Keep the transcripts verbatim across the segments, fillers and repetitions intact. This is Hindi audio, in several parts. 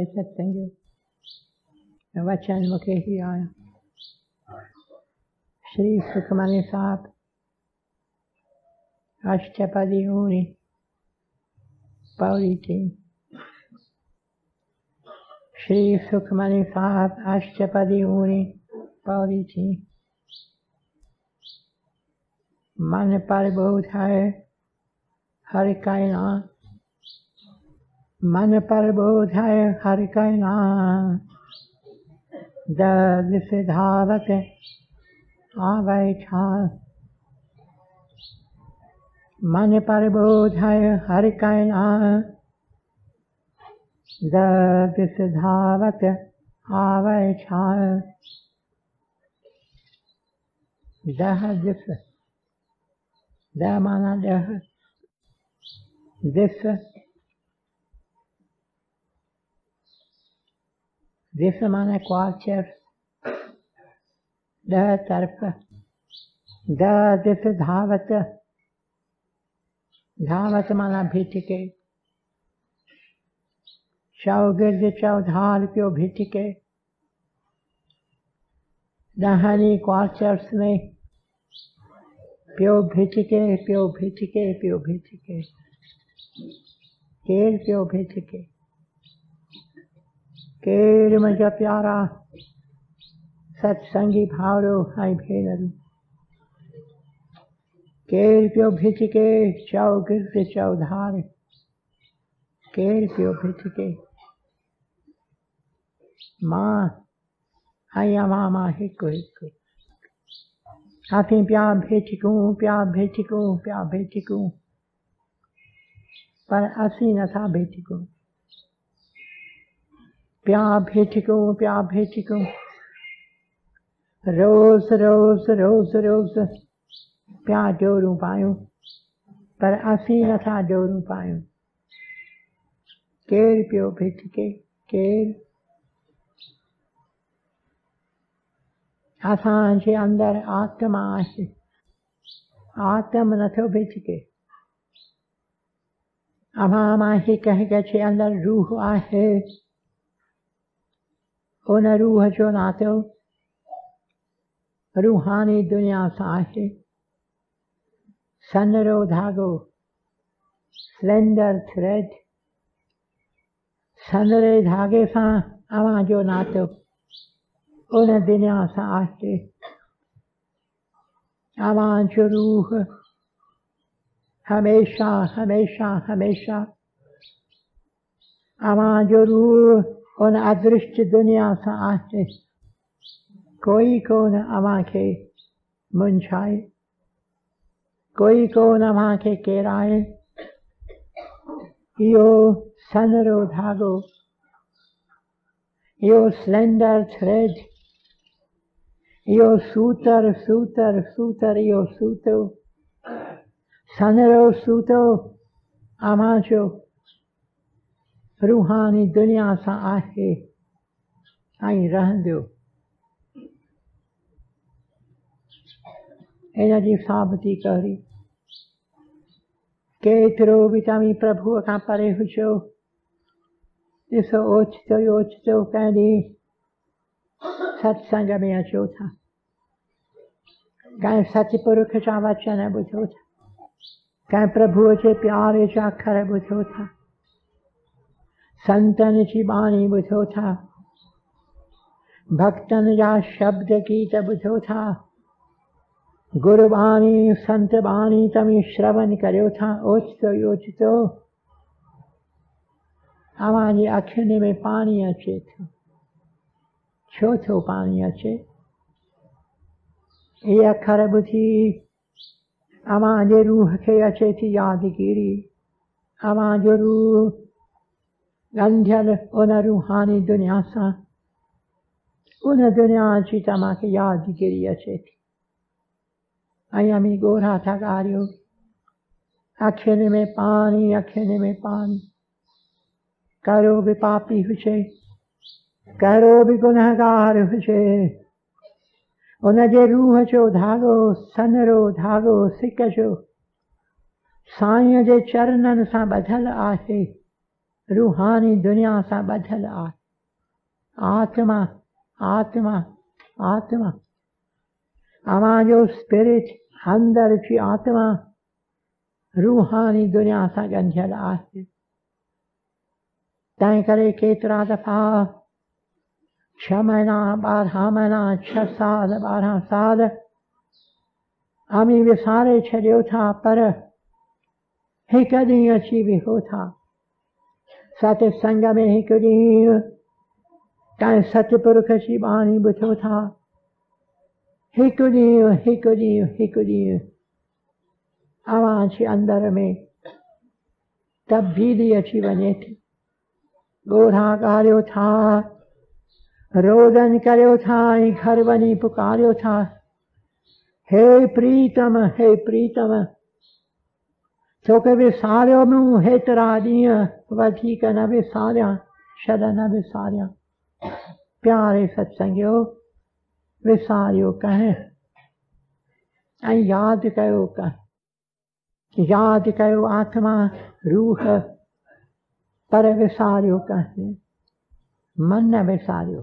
प्यारे सत्संगियों, वचन मुखे ही आया। श्री सुखमनी साहब अष्टपदी ऊनी पौड़ी थी। श्री सुखमनी साहब अष्टपदी ऊनी पौड़ी थी। मन पर बोझ है हर कहना, मन पर बोझ है हर कहना, दर्द से धावत आवे छाल। मन पर बोझ है हर कहना, दर्द से धावत आवे छाल। दह दिस, दह माना दह, दिस दिस माना क्वार्टर, दह तरफ, दह दिस धावत, धावत माना भिटके, चौगिर्द चौधार प्यो भिटके। दहनी क्वार्टर्स में प्यो भिटके, प्यो भिटके, प्यो भिटके, केर प्यो भिटके। केर मुझा प्यारा सत्संगी भावरो हाय भेनरू, केर प्यो भिटके चौगिर्द चौधार, केर प्यो भिटके। माँ आया मामा हिको हिको, हाथी प्या भिटकूं, प्या भिटकूं, प्या भिटकूं, पर असी न था भिटकूं। प्या भिटकूं, प्या भिटकूं, रोज रोज रोज रोज प्या जोरूं पायूं, पर असी न था जोरूं पायूं। केर प्यो भिटके, केर असांजे अंदर आत्मा आहे, आत्म नथो भिटके। अमां मां हिक हिक जे अंदर रूह आहे, उन रूह जो नातो रूहानी दुनिया सां आहे। सनरो धागो, स्लेंडर थ्रेड, सनरे धागे सां अवां जो नातो उन दुनिया सां आहे। अवां जो रूह हमेशा हमेशा हमेशा, अवां जो रूह उन अदृश्य दुनिया सां आहे। कोई कोन अवां खे मुंझाए, कोई कोन अवां खे केराए। इहो सनरो धागो, इहो स्लेंडर थ्रेड, इहो सूतर सूतर सूतर, इहो सूतो सनरो सूतो अवां जो रूहानी दुनिया सां आहे ऐं रहंदो। इन जी साबिती करी केतिरो बि तव्हीं प्रभुअ खां परे हुजो, ॾिसो ओचितो ई ओचितो कंहिं ॾींहुं सत्संग में अचो था, कंहिं सतपुरुष जा वचन ॿुधो था, कंहिं प्रभुअ जे प्यारे जा अखर ॿुधो था, संतनि जी बाणी ॿुधो था, भक्तनि जा शब्द गीत ॿुधो था, गुरबाणी संत बाणी तव्हीं श्रवण करियो था। ओचितो ई ओचितो अवां जी अखियुनि में पाणी अचे थो। छो थो पाणी अचे? इहे अखर ॿुधी अवां जे रूह खे अचे थी यादगिरी। अवां जो रूह ॻंढियल उन रूहानी दुनिया सां, उन दुनिया जी तव्हांखे यादगिरी अचे थी। ऐं अमी ॻोढ़ा था ॻारियो, अखियुनि में पाणी, अखियुनि में पाणी। कहिड़ो बि पापी हुजे, कहिड़ो बि गुनहगार हुजे, उन जे रूह जो धागो, सनरो धागो सिक जो साईंअ जे चरणनि सां ॿधल आहे। रूहानी दुनिया सां ॿधियल आहे। आत्मा आत्मा आत्मा अवांजो स्पिरिट अंदर जी आत्मा रूहानी दुनिया सां ॻंढियल आहे। तंहिं करे केतिरा दफ़ा छह महीना ॿारहं महीना छह साल ॿारहं साल अमी विसारे छॾियो था, पर हिकु ॾींहुं अची वियो था सत्संग में, हिकु ॾींहुं कंहिं सतपुरुष जी बाणी ॿुधो था, हिकु ॾींहुं हिकु ॾींहुं हिकु ॾींहुं अवां जे अंदर में तब्दीली अची वञे थी। ॻोढ़ा ॻाल्हियो था, रोदन करियो था ऐं घर वञी पुकारियो था, हे प्रीतम हे प्रीतम तोखे विसारियो मूं हेतिरा ॾींहं, वधीक न विसारियां, छॾ न विसारियां। प्यारे सत्संगियो, विसारियो कंहिं ऐं यादि कयो कंहिं, यादि कयो आत्मा रूह, पर विसारियो कंहिं, मन न विसारियो।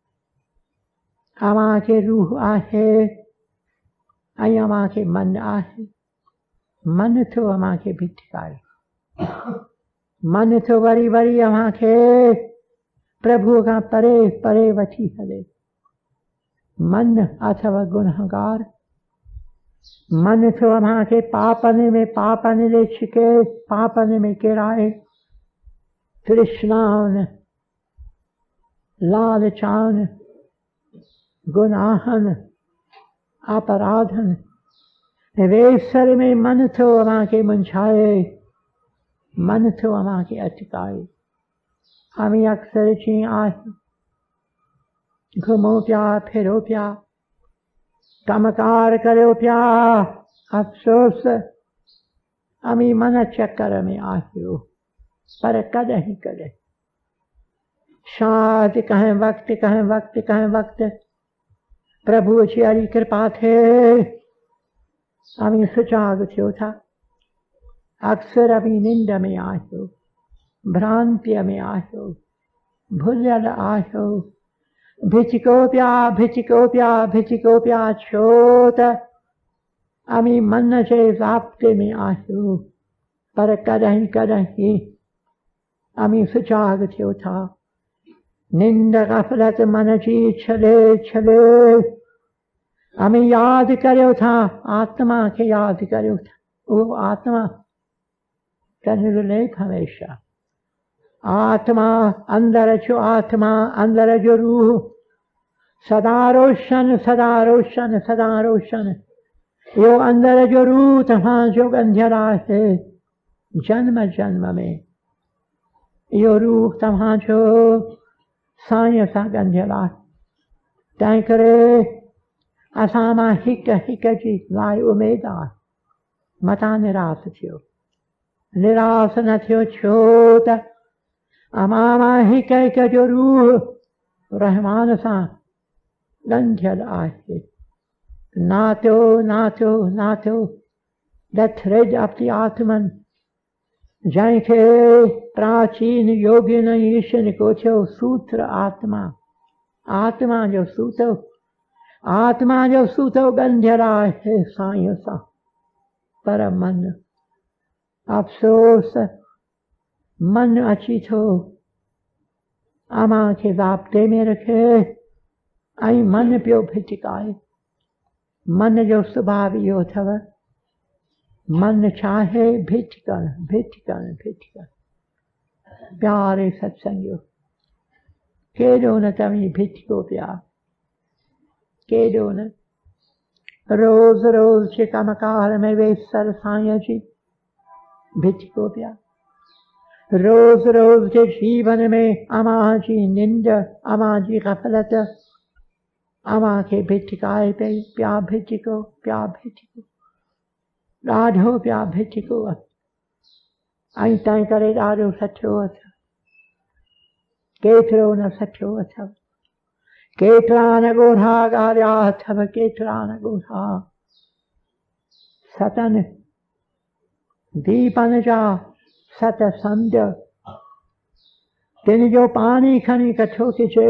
अवां खे रूह आहे ऐं अवां खे मन आहे। मन थो अवां खे भिटकाए, मन थो वरी वरी अवां खे प्रभु खां परे परे वठी हले। मन अथव गुनहगार, मन थो अवां खे पापनि में पापनि ॾे छिके, पापनि में किराए, तृष्णाउनि, लालचाउनि, गुनाहनि, अपराधनि, वेसर में मन थो अवां खे मुंझाए, मन थो अवां खे अटकाए। अमी अक्सर जीअं आहे, घुमो पिया फिरो पिया, कमकार करियो पिया, अफ़सोस अमी मन चक्कर में आहियो। पर कॾहिं कॾहिं शायदि कंहिं वक़्तु कंहिं वक़्तु कंहिं वक़्तु प्रभु जी अहिड़ी कृपा थिए अमी सुजाग थियो था। अक्सर अमी निंड में आहियो, भ्रांतिअ में आहियो, भुलियल आहियो, भिचको पिया भिचको पिया भिचको पिया, छो त अमी मन जे ज़ाब्ते में आहियो। पर कॾहिं कॾहिं अमी सुजाग थियो था। निंड गफ़लत मन जी छॾे छॾे अमी यादि करियो था, आत्मा खे यादि करियो था। उहो आत्मा त निर्लेप हमेशा, आत्मा अंदर जो आत्मा, अंदर जो रूह सदा रोशन सदा रोशन सदा रोशन। इहो अंदर जो रूह तव्हांजो ॻंढियल आहे जन्म जन्म में। इहो रूह तव्हांजो साईं सां ॻंढियल आहे। तंहिं करे असां मां हिक हिक जी लाइ उमेद आहे, मतां निराश थियो, निराश न थियो, छो त अमां मां हिक हिक जो रूह रहमान सां ॻंढियल आहे। नातो नातो नातो द थ्रेड ऑफ द आत्मन, जंहिंखे प्राचीन योगिन ईशन कोठियो सूत्र आत्मा, आत्मा जो सूतो, आत्मा जो सूतो ॻंढियल आहे साईं सां। पर मन, अफ़सोस मन अची थो अमां खे ज़ाब्ते में रखे ऐं मन पियो भिटकाए। मन जो सुभाउ इहो अथव, मन चाहे भिटकण भिटकण भिटकण। प्यारे सत्संगियो, केॾो न तव्हीं भिटको पिया, केॾो न रोज़ रोज़ जे कमकार में वेसर साईं जी भिटको पिया। रोज़ रोज़ जे जीवन में अमां जी निंड, अमां जी गफ़लत अमां खे भिटकाए पई। पिया भिटको पिया भिटको, ॾाढो पिया भिटको। ऐं तंहिं करे ॾाढो सठियो अथव, केतिरो न सठियो अथव, केतिरा न ॻोढ़ा ॻाल्हिया अथव, केतिरा न ॻोढ़ा सतन दीपन जा सत समुंड तिन जो पानी खणी कठो किचे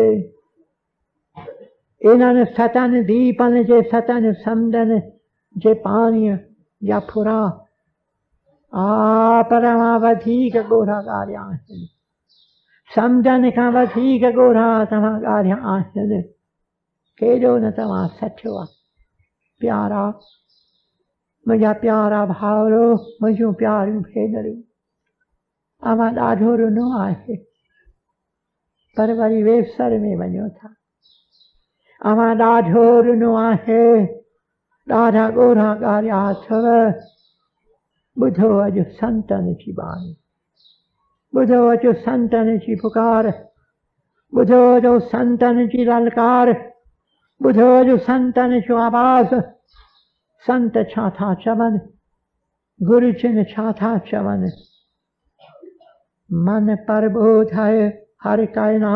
इन्हनि सतन दीपन जे सतन समुंडनि जे पाणीअ जा फुरा आ पर मां वधीक ॻोढ़ा ॻाढ़िया आहिनि। समुंडनि खां वधीक ॻोढ़ा तव्हां ॻाढ़िया आहिनि। केॾो न तव्हां सठियो आहे प्यारा मुंहिंजा प्यारा भाउरो मुंहिंजूं प्यारियूं भेनरूं। अवां ॾाढो रुनो आहे पर वरी वेसर में वञो था। अवां ॾाढो रुनो आहे ॾाढा ॻोढ़ा ॻाढ़िया अथव। ॿुधो अॼु संतनि जी बाणी, ॿुधो अॼु संतनि जी पुकार, ॿुधो अॼु संतनि जी ललकार, ॿुधो अॼु संतनि जो आवाज़। संत छा था चवनि, गुरुजन छा था चवनि। मन प्रबोध है हर कायना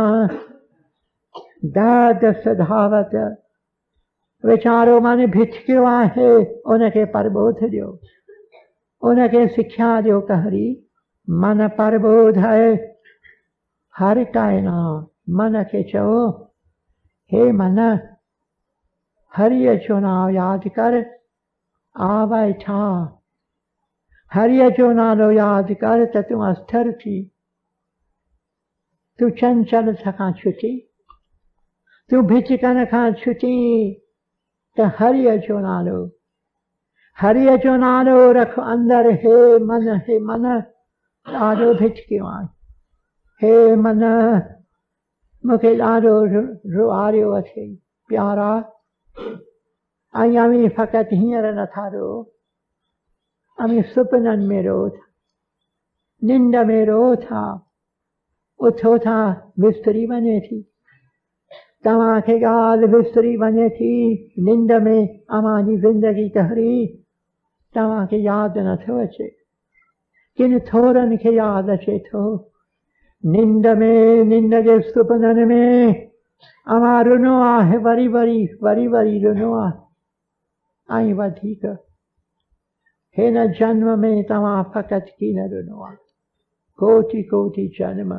दर्द सधावत। वीचारो मन भिटकियो आहे उनखे प्रबोध ॾियो, उनखे सिख्या ॾियो कहरी। मन प्रबोध है हर कायना। मन खे चओ हे मन हरिय जो नाम यादि कर आ वेठा। हरिय जो नालो यादि कर त तूं अस्थिर थी। तूं चंचल खां छुटी, तूं भिचकन खां छुटी त हरिय जो नालो, हरिय जो नालो रख अंदर। हे मन, हे मन ॾाढो भिटकियो आहे। हे मन मूंखे ॾाढो रुआरियो अचे प्यारा। ऐं अमी फ़क़ति हींअर नथा रो, अमी सुपननि में रो था, निंड में रो था। उथो था विस्तरी वञे थी, तव्हांखे ॻाल्हि विस्तरी वञे थी निंड में। अवां जी ज़िंदगी कहरी तव्हांखे यादि नथो अचे, किन थोरनि खे यादि अचे थो। निंड में, निंड जे सुपननि में अवां रुनो आहे, वरी वरी वरी वरी रुनो आहे। ऐं वधीक हिन जन्म में तव्हां फ़क़ति कीन रुनो आहे, कोटि कोटि जन्म,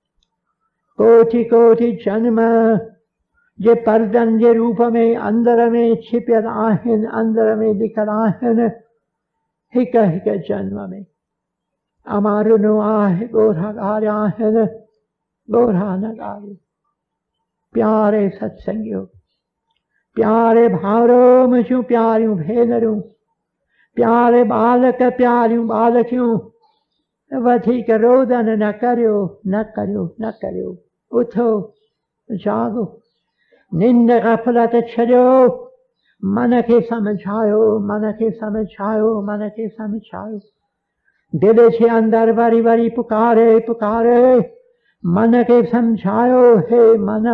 कोटि कोटि जन्म जे पर्दनि जे रूप में अंदर में छिपियल आहिनि, अंदर में लिखल आहिनि। हिक हिक जन्म में अवां रुनो आहे, ॻोढ़ा ॻाढ़िया आहिनि, ॻोढ़ा न ॻाढ़ियो। प्यारे सत्संगियो, प्यारे भाउरो, मुंहिंजूं प्यारियूं भेनरूं, प्यारे बालक, प्यारियूं बालकियूं, वधीक रोदन न करियो, न करियो, न करियो। उथो जागो, निंड ग़फ़लत छॾियो। मन खे सम्झायो, मन खे सम्झायो, मन खे सम्झायो। दिल जे अंदर वरी वरी पुकारे पुकारे मन खे सम्झायो। हे मन,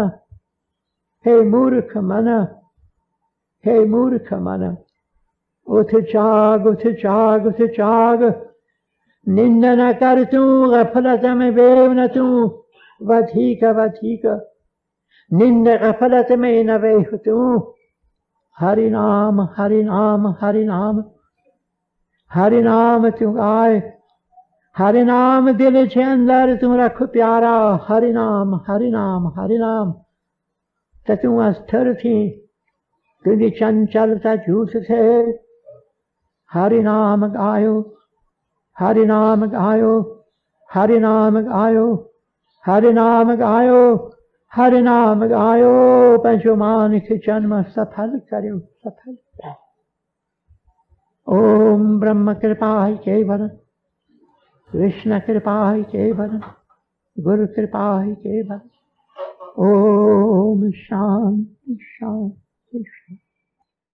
हे मूर्ख मन, हे मूर्ख मन, उठ जाग, उठ जाग, उठ जाग। निंड न कर तूं, ग़फ़लत में वेह न तूं, वधीक वधीक निंड ग़फ़लत में न वेह तूं। हरि नाम, हरि नाम, हरि नाम, हरि नाम तूं ॻाए। हरि नाम दिल जे अंदर तूं रख प्यारा। हरि नाम, हरि नाम, हरि नाम त तूं अस्थिर थी, तुंहिंजी चंचलता झूठ थिए। हरि नाम ॻायो, हरि नाम ॻायो, हरि नाम ॻायो, हरि नाम ॻायो, हरि नाम ॻायो। पंहिंजो मानिक जन्म सफल करियो, सफल करियो। ओम ब्रह्म कृपा ही केवल, कृष्ण कृपा ही केवल, गुरु कृपा ही केवल। ओम शांति शांति शांति।